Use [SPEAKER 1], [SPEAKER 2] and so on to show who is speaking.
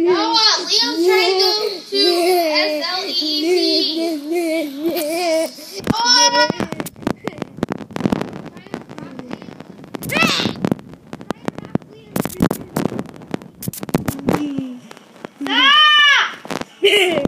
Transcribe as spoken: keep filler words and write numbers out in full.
[SPEAKER 1] Noah, Liam's trying to go to S L E E P. Oh! Stop!